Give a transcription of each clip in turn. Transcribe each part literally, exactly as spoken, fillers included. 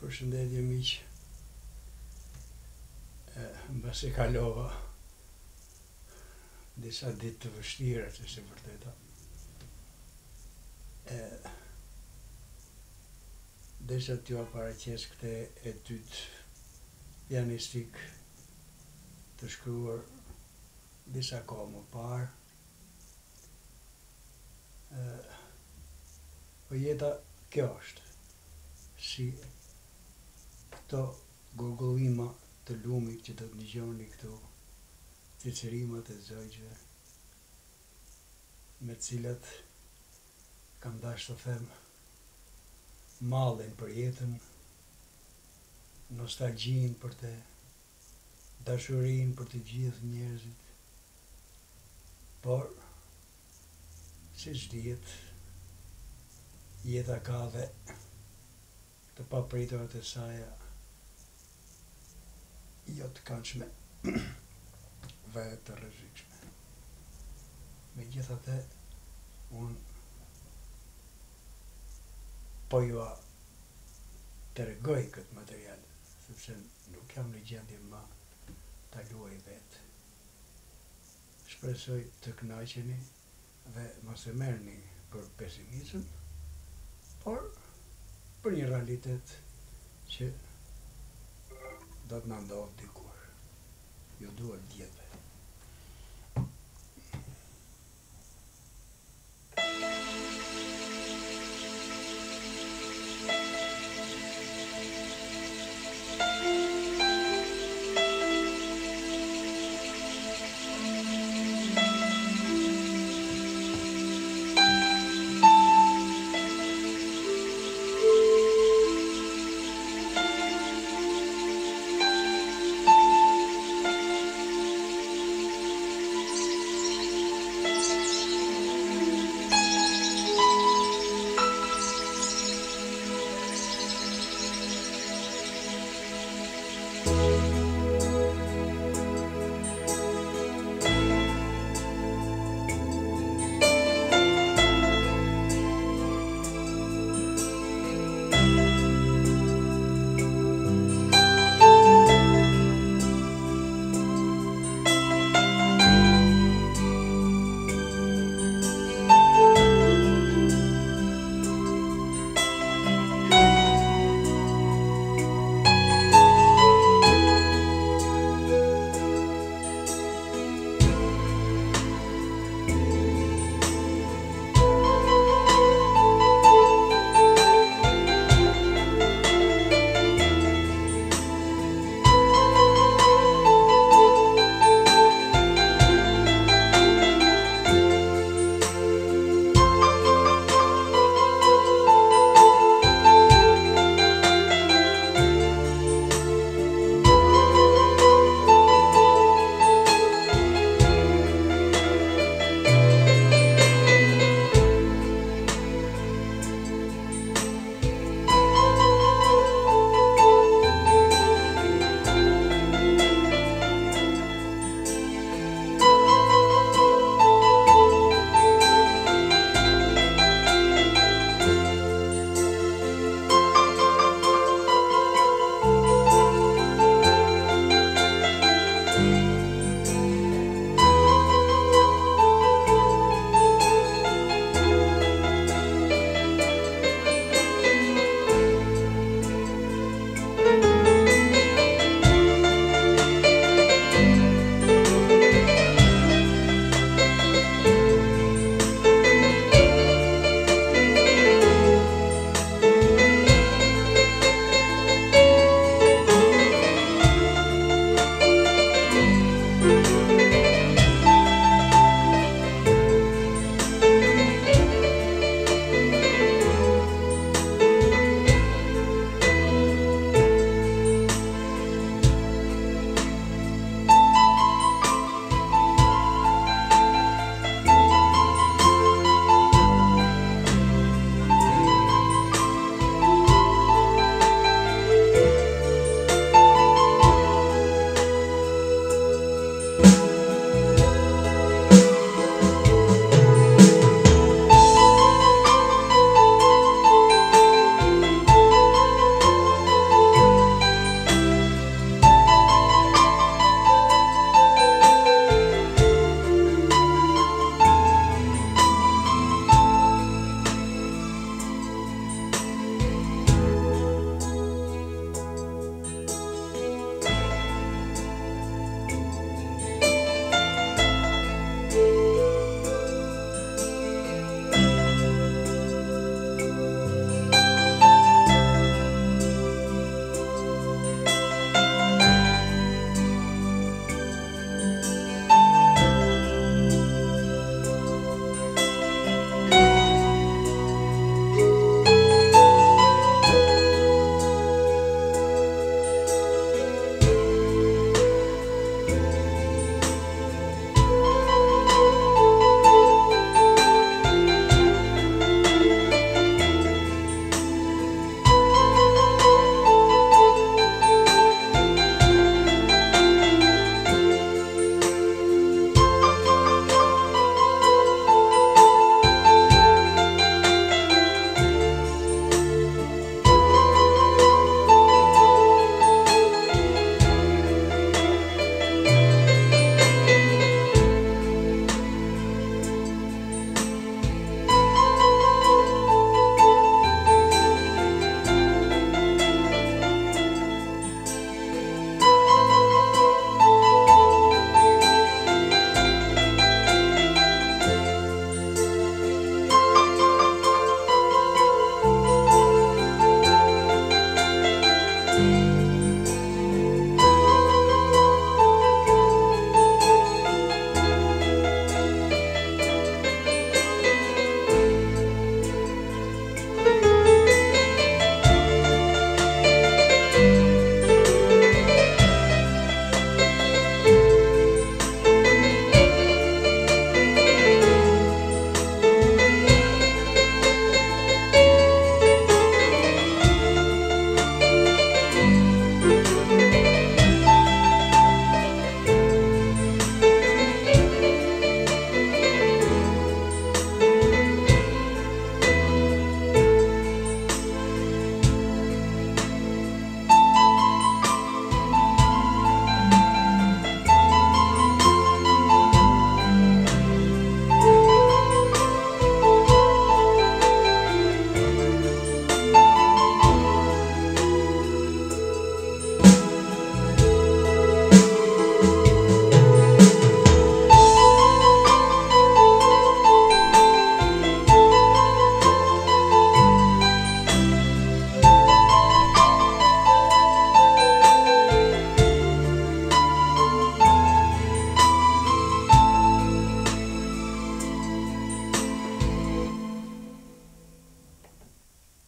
Përshëndetje miq. Mbas e kalova disa ditë të vështira, që është e vërteta. E, desha t'ju paraqes këtë etyd pianistik të shkruar disa kohë më parë. E, po jeta kjo është, si këto gurgullima të lumit që do të dëgjoni këtu, cicërimat e zogjve, me cilat kam dashur të them mallin për jetën, nostalgjinë për të, dashurinë për të gjithë njerëzit, por siç dihet, jeta ka dhe të papriturat e saj, jo të këndshme, dhe të rrezikshme. Megjithatë, unë po ju tregoj këtë material, sepse nuk jam në gjendje më ta luaj vetë. Shpresoj të kënaqeni dhe mos e merrni për pesimizëm, por për një realitet që do të na ndodhë dikur. Ju dua gjithëve.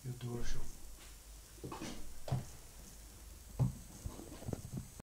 Ju duar shumë.